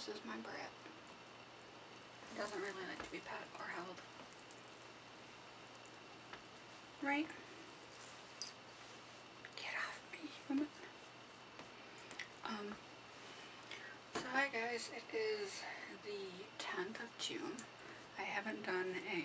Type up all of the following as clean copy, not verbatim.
This is my brat. He doesn't really like to be pet or held. Right? Get off me, human. So hi guys, it is the 10th of June. I haven't done a,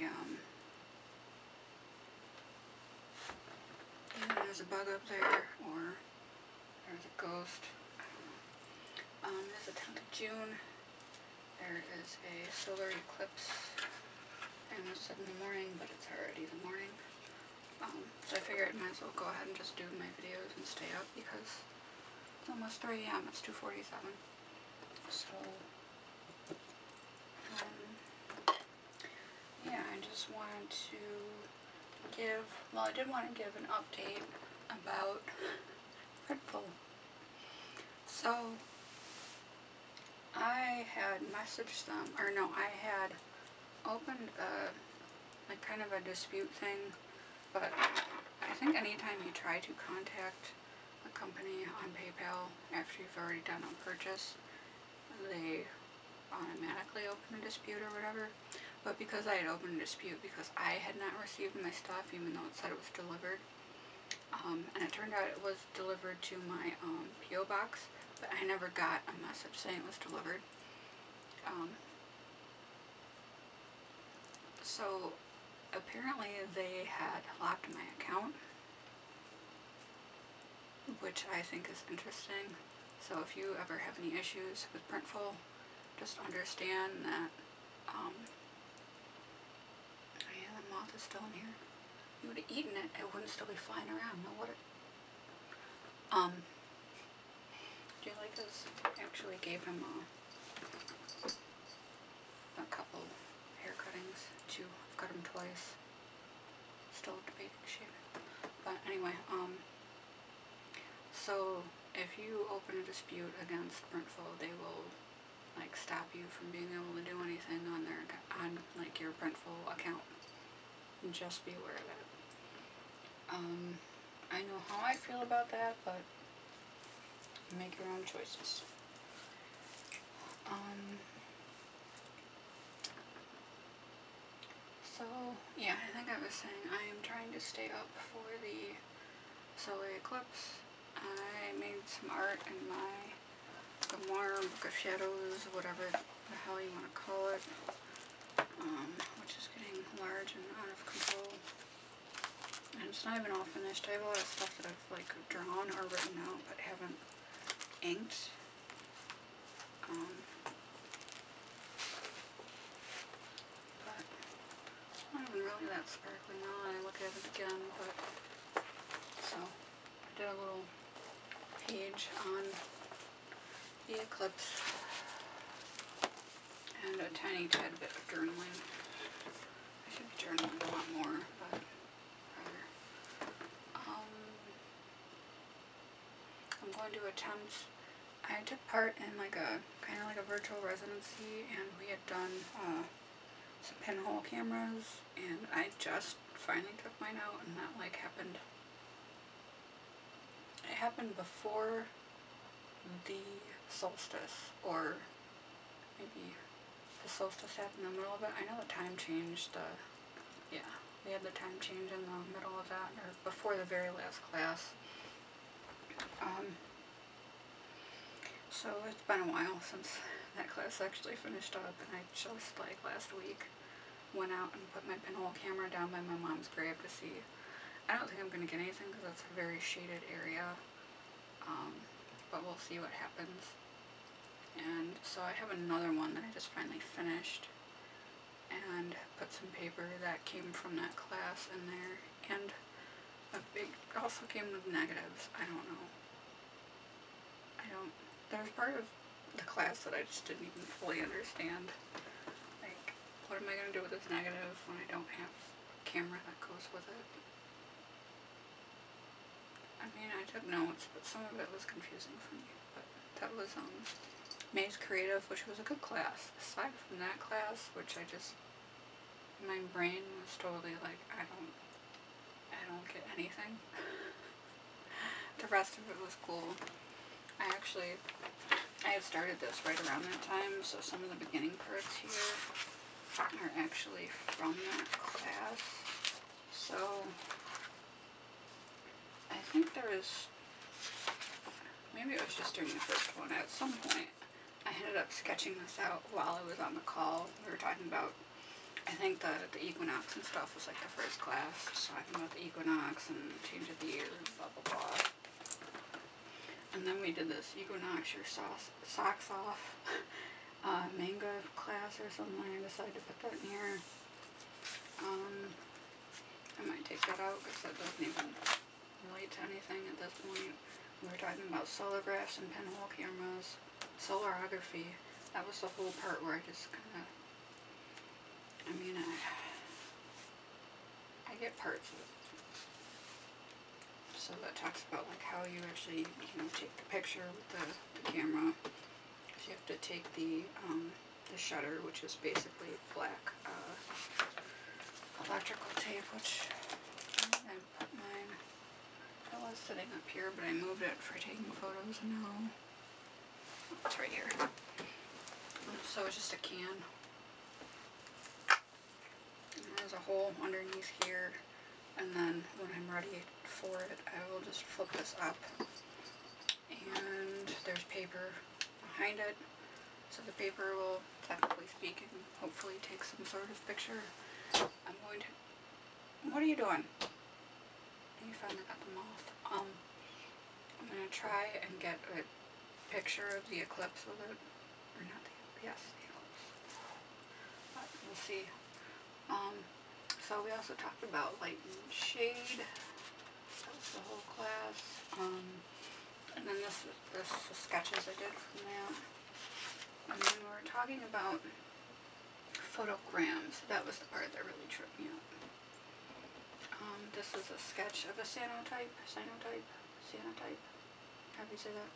either there's a bug up there or there's a ghost. I don't know. It's the 10th of June. There is a solar eclipse. I almost said in the morning, but it's already the morning. So I figured I might as well go ahead and just do my videos and stay up because it's almost 3 AM. It's 2:47. So, yeah, I just wanted to give, well, I did want to give an update about Printful. So, I had messaged them, or no, I had opened a, like kind of a dispute thing, but I think anytime you try to contact a company on PayPal after you've already done a purchase, they automatically open a dispute or whatever. But because I had opened a dispute because I had not received my stuff even though it said it was delivered, and it turned out it was delivered to my P.O. box, but I never got a message saying it was delivered. So apparently they had locked my account, which I think is interesting. So if you ever have any issues with Printful, just understand that, yeah, the moth is still in here. If you would have eaten it, it wouldn't still be flying around, no would it? Jay Lakers actually gave him a couple hair cuttings, 2. I've cut him twice. Still debating shaving. But anyway, so if you open a dispute against Printful, they will like stop you from being able to do anything on their like your Printful account. Just be aware of that. I know how I feel about that, but make your own choices. So yeah, I think I was saying I am trying to stay up for the solar eclipse. I made some art in my Grimoire Book of Shadows, whatever the hell you want to call it, which is getting large and out of control. And it's not even all finished. I have a lot of stuff that I've like drawn or written out but haven't inked. But it's not even really that sparkly now that I look at it again, but so I did a little page on the eclipse and a tiny tad bit of journaling. I should be journaling a lot more, but rather. I'm going to attempt, I took part in like a, kind of like a virtual residency, and we had done some pinhole cameras, and I just finally took mine out, and that like happened, it happened before the solstice, or maybe the solstice happened in the middle of it. I know the time changed, yeah, we had the time change in the middle of that, or before the very last class. So it's been a while since that class actually finished up, and I just like last week went out and put my pinhole camera down by my mom's grave to see. I don't think I'm going to get anything because it's a very shaded area, but we'll see what happens. And so I have another one that I just finally finished and put some paper that came from that class in there, and a big, also came with negatives. I don't know. There's part of the class that I just didn't even fully understand. Like, what am I going to do with this negative when I don't have a camera that goes with it? I mean, I took notes, but some of it was confusing for me. But that was Maze Creative, which was a good class. Aside from that class, which I just, my brain was totally like, I don't get anything. The rest of it was cool. I actually I had started this right around that time, so some of the beginning parts here are actually from that class. So I think there is, maybe it was just during the first one, at some point I ended up sketching this out while I was on the call. We were talking about, I think the equinox and stuff was like the first class, talking about the equinox and change of the year and blah blah blah. And then we did this equinox your socks off manga class or something. I decided to put that in here. I might take that out because that doesn't even relate to anything at this point. We were talking about solargraphs and pinhole cameras, solarography. That was the whole part where I just kind of, I mean, I get parts of it. So that talks about like how you actually, take the picture with the camera. So you have to take the shutter, which is basically black electrical tape, which I put mine. It was sitting up here, but I moved it for taking photos, and now it's right here. So it's just a can. And there's a hole underneath here, and then when I'm ready for it, I will just flip this up, and there's paper behind it. So the paper will, technically speaking, hopefully take some sort of picture. I'm going to, what are you doing? You finally got the moth. I'm going to try and get a picture of the eclipse with it. Or not the eclipse. But we'll see. So we also talked about light and shade. That was the whole class. And then this is sketches I did from that. And then we were talking about photograms. That was the part that really tripped me up. This is a sketch of a cyanotype, however you say that.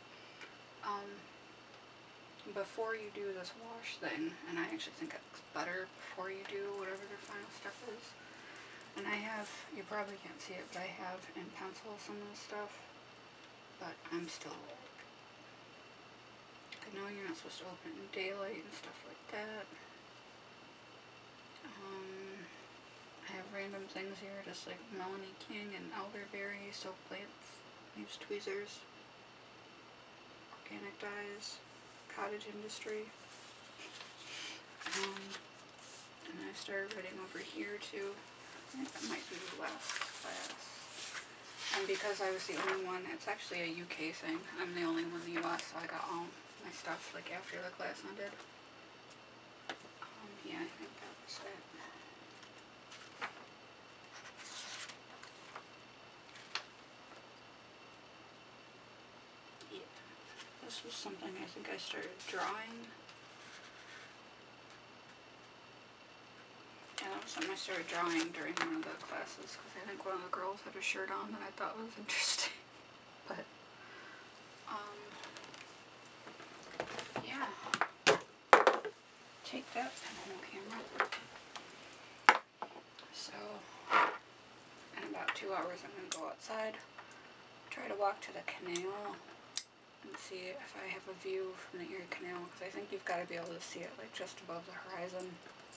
Before you do this wash thing, and I actually think it's better before you do whatever the final step is. And I have, you probably can't see it, but I have in pencil some of this stuff, but I'm still, I know you're not supposed to open in daylight and stuff like that. I have random things here, just like Melanie King and elderberry, soap plants, leaves tweezers, organic dyes, cottage industry. And I started writing over here too. I think that might be the last class. And because I was the only one, it's actually a UK thing. I'm the only one in the US, so I got all my stuff like after the class ended. Yeah, I think that was it. Yeah, this was something I think I started drawing. Yeah, that was something I started drawing during one of the classes because I think one of the girls had a shirt on that I thought was interesting. But, yeah. Take that pinhole camera. So, in about 2 hours I'm going to go outside, try to walk to the canal and see if I have a view from the Erie Canal, because I think you've got to be able to see it like just above the horizon.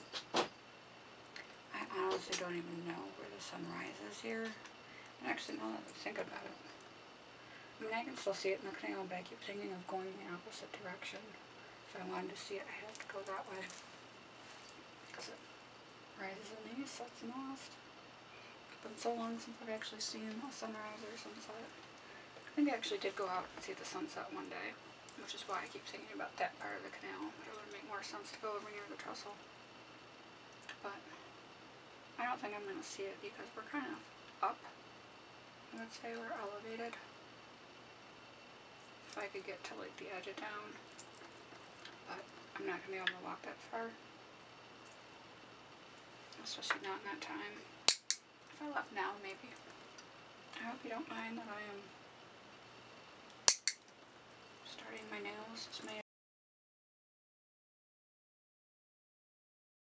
I honestly don't even know where the sun rises here. And actually, now that I think about it, I mean, I can still see it in the canal, but I keep thinking of going the opposite direction. If I wanted to see it, I have to go that way. Because it rises in the east, sets in the west. It's been so long since I've actually seen a sunrise or sunset. I think I actually did go out and see the sunset one day, which is why I keep thinking about that part of the canal. But it would make more sense to go over near the trestle. But I don't think I'm going to see it because we're kind of up. I would say we're elevated. If I could get to like the edge of town. But I'm not going to be able to walk that far. Especially not in that time. If I left now, maybe. I hope you don't mind that I am starting my